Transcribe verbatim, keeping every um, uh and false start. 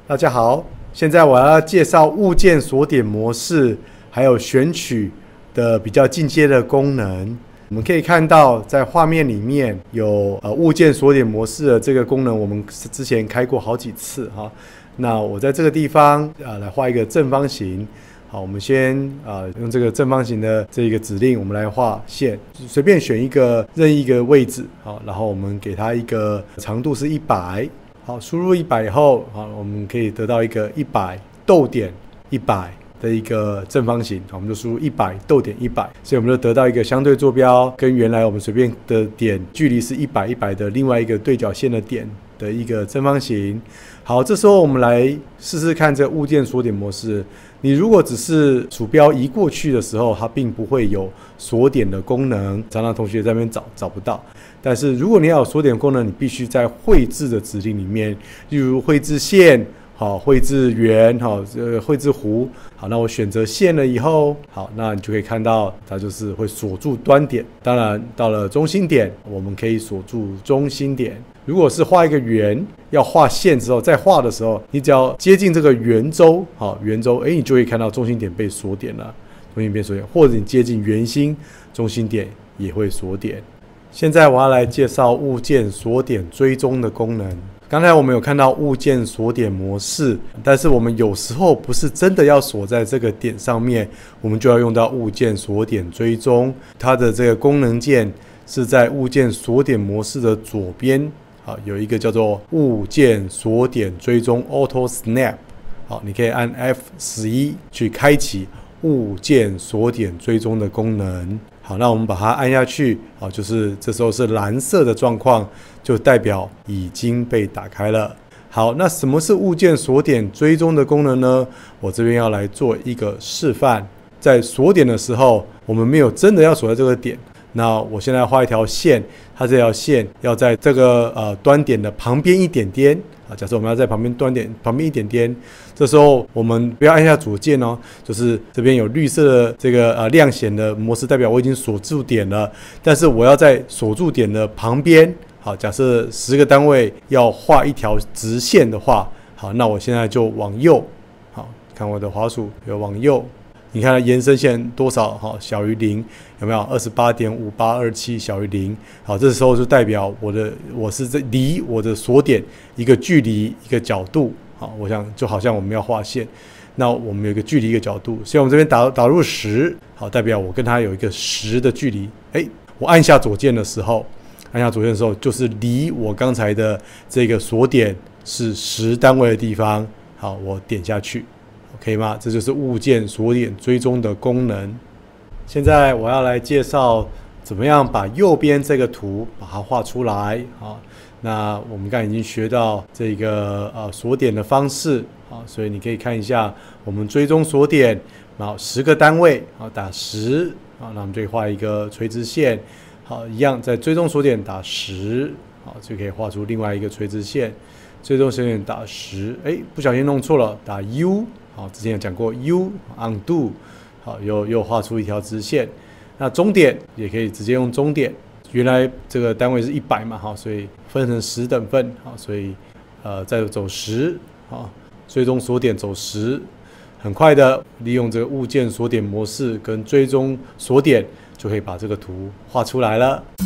大家好，现在我要介绍物件锁点模式，还有选取的比较进阶的功能。我们可以看到，在画面里面有呃物件锁点模式的这个功能，我们之前开过好几次哈。那我在这个地方啊、呃、来画一个正方形。好，我们先啊、呃、用这个正方形的这个指令，我们来画线，随便选一个任意一个位置，好，然后我们给它一个长度是一百。好，输入一百以后，好，我们可以得到一个一百逗点一百的一个正方形。好，我们就输入一百逗点一百，所以我们就得到一个相对坐标跟原来我们随便的点距离是一百一百的另外一个对角线的点的一个正方形。好，这时候我们来试试看这个物件锁点模式。你如果只是鼠标移过去的时候，它并不会有锁点的功能，常常同学在那边找找不到。但是如果你要有锁点功能，你必须在绘制的指令里面，例如绘制线，好，绘制圆，好，呃，绘制弧。好，那我选择线了以后，好，那你就可以看到它就是会锁住端点。当然，到了中心点，我们可以锁住中心点。如果是画一个圆，要画线之后，再画的时候，你只要接近这个圆周，好，圆周，哎，你就会看到中心点被锁点了，中心点锁点，或者你接近圆心，中心点也会锁点。现在我要来介绍物件锁点追踪的功能。刚才我们有看到物件锁点模式，但是我们有时候不是真的要锁在这个点上面，我们就要用到物件锁点追踪。它的这个功能键是在物件锁点模式的左边，好，有一个叫做物件锁点追踪 Auto Snap， 好，你可以按 F 十一 去开启物件锁点追踪的功能。好，那我们把它按下去，好，就是这时候是蓝色的状况，就代表已经被打开了。好，那什么是物件锁点追踪的功能呢？我这边要来做一个示范。在锁点的时候，我们没有真的要锁在这个点。那我现在画一条线，它这条线要在这个呃端点的旁边一点点。啊，假设我们要在旁边端点旁边一点点，这时候我们不要按下左键哦，就是这边有绿色的这个呃亮显的模式，代表我已经锁住点了。但是我要在锁住点的旁边，好，假设十个单位要画一条直线的话，好，那我现在就往右，好，看我的滑鼠有往右。你看它延伸线多少？好，小于零，有没有？ 二十八点五八二七小于零。好，这时候就代表我的我是在离我的锁点一个距离一个角度。好，我想就好像我们要画线，那我们有一个距离一个角度，所以我们这边打打入十，好，代表我跟它有一个十的距离。哎，我按下左键的时候，按下左键的时候就是离我刚才的这个锁点是十单位的地方。好，我点下去。可以吗？这就是物件锁点追踪的功能。现在我要来介绍怎么样把右边这个图把它画出来。好，那我们刚才已经学到这个呃锁点的方式，好，所以你可以看一下我们追踪锁点，然后十个单位，好，打十，好，那我们就可以画一个垂直线，好，一样在追踪锁点打十，好，就可以画出另外一个垂直线。追踪锁点打十，哎，不小心弄错了，打 U。好，之前有讲过 U undo， 好，又又画出一条直线。那终点也可以直接用终点，原来这个单位是一百嘛，好，所以分成十等份，好，所以呃再走十，好，追踪锁点走十，很快的利用这个物件锁点模式跟追踪锁点，就可以把这个图画出来了。